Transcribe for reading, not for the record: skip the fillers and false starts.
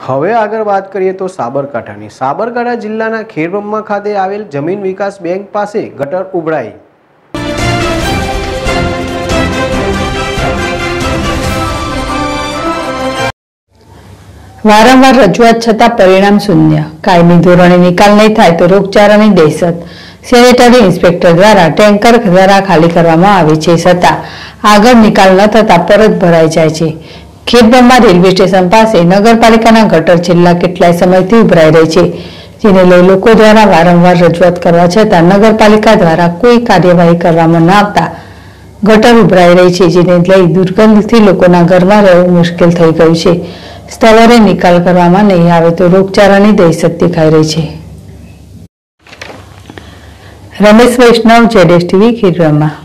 હવે આગળ વાત કરીએ તો સાબરકાંઠાની સાબરકાંઠા જિલ્લાના ખેડબ્રહ્મા ખાતે આવેલ જમીન વિકાસ બેંક પાસે ગટર ઉભરાઈ। વારંવાર રજૂઆત છતાં પરિણામ શૂન્ય। કાયમી ધોરણે નિકાલ નહીં થાય તો રોગચાળાની દહેશત। સેનેટરી ઇન્સ્પેક્ટર દ્વારા ટેન્કર દ્વારા ખાલી કરવામાં આવે છે, છતાં આગળ નિકાલ ન થતા પરત ભરાઈ જાય છે। ખેડબ્રહ્મા રેલવે સ્ટેશન પાસે નગરપાલિકાના ગટર છેલ્લા કેટલાય સમયથી ઉભરાઈ રહી છે, જેને લઈ લોકો દ્વારા વારંવાર રજૂઆત કરવા છતાં નગરપાલિકા દ્વારા કોઈ કાર્યવાહી કરવામાં ન આવતા ગટર ઉભરાઈ રહી છે, જેને લઈ દુર્ગંધથી લોકોના ઘરમાં રહેવું મુશ્કેલ થઈ ગયું છે। સ્થળે નિકાલ કરવામાં નહીં આવે તો રોગચાળાની દહેશત દેખાઈ રહી છે। રમેશ વૈષ્ણવ, ZSTV, ખેડબ્રહ્મા।